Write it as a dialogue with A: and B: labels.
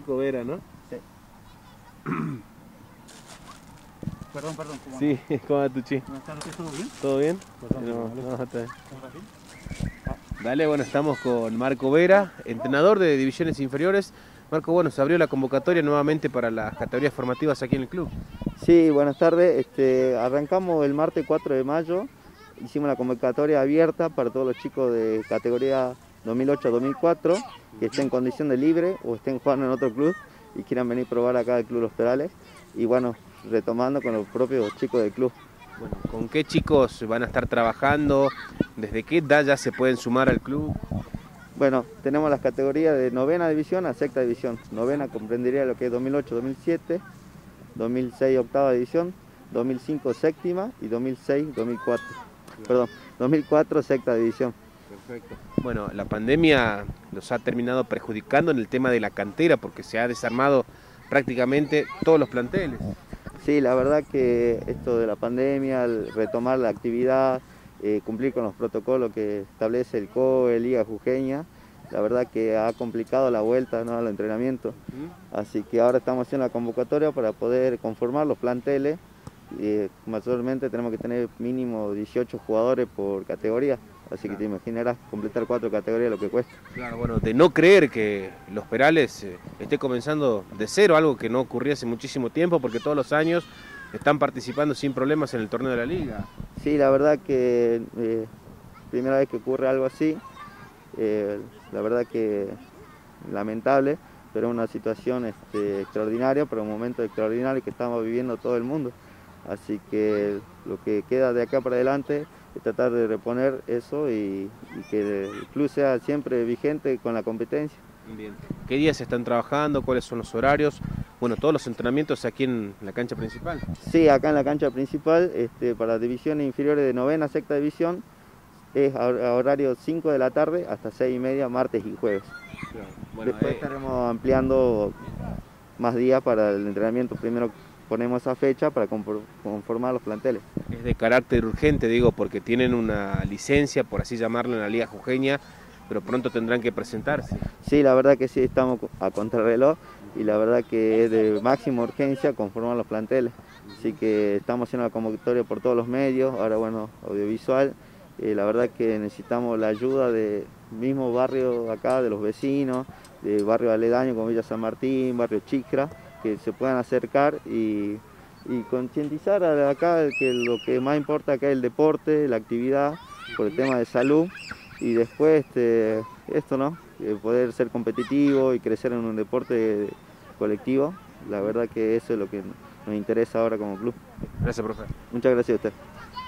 A: Marco Vera, ¿no?
B: Sí. Perdón, ¿cómo
A: Sí, ¿cómo va Tuchi?
B: Buenas tardes, ¿todo bien?
A: ¿Todo bien?
B: Perdón,
A: No, está bien.
B: ¿un ratito?
A: Dale, bueno, estamos con Marco Vera, entrenador de divisiones inferiores. Marco, bueno, se abrió la convocatoria nuevamente para las categorías formativas aquí en el club.
C: Sí, buenas tardes. Arrancamos el martes 4 de mayo, hicimos la convocatoria abierta para todos los chicos de categoría 2008-2004 que estén en condición de libre o estén jugando en otro club y quieran venir a probar acá al Club Los Perales. Y bueno, retomando con los propios chicos del club.
A: Bueno, ¿con qué chicos van a estar trabajando? ¿Desde qué edad ya se pueden sumar al club?
C: Bueno, tenemos las categorías de novena división a sexta división. Novena comprendería lo que es 2008-2007, 2006 octava división, 2005 séptima y 2006-2004. Perdón, 2004 sexta división.
A: Perfecto. Bueno, la pandemia los ha terminado perjudicando en el tema de la cantera porque se ha desarmado prácticamente todos los planteles.
C: Sí, la verdad que esto de la pandemia, el retomar la actividad, cumplir con los protocolos que establece el COE, Liga Jujeña, la verdad que ha complicado la vuelta, ¿no?, al entrenamiento. Así que ahora estamos haciendo la convocatoria para poder conformar los planteles. Mayormente tenemos que tener mínimo 18 jugadores por categoría, así que te imaginarás completar 4 categorías lo que cuesta.
A: Claro, bueno, de no creer que Los Perales esté comenzando de cero, algo que no ocurría hace muchísimo tiempo, porque todos los años están participando sin problemas en el torneo de la liga.
C: Sí, la verdad que primera vez que ocurre algo así, la verdad que lamentable, pero es una situación extraordinaria, pero un momento extraordinario que estamos viviendo todo el mundo. Así que lo que queda de acá para adelante es tratar de reponer eso y que el club sea siempre vigente con la competencia.
A: Bien. ¿Qué días están trabajando? ¿Cuáles son los horarios? Bueno, todos los entrenamientos aquí en la cancha principal.
C: Sí, acá en la cancha principal, para divisiones inferiores de novena a sexta división, es a horario 5 de la tarde hasta 6:30, martes y jueves.
A: Claro. Bueno,
C: Después estaremos ampliando más días para el entrenamiento. Primero ponemos esa fecha para conformar los planteles.
A: es de carácter urgente, digo, porque tienen una licencia, por así llamarlo, en la Liga Jujeña, pero pronto tendrán que presentarse.
C: Sí, la verdad que sí, estamos a contrarreloj y la verdad que es de máxima urgencia conformar los planteles. Así que estamos haciendo la convocatoria por todos los medios, ahora bueno, audiovisual. La verdad que necesitamos la ayuda del mismo barrio acá, de los vecinos, de barrio aledaño como Villa San Martín, barrio Chicra, que se puedan acercar y concientizar acá que lo que más importa acá es el deporte, la actividad, por el tema de salud, y después esto, ¿no?, poder ser competitivo y crecer en un deporte colectivo. La verdad que eso es lo que nos interesa ahora como club.
A: Gracias, profe.
C: Muchas gracias a usted.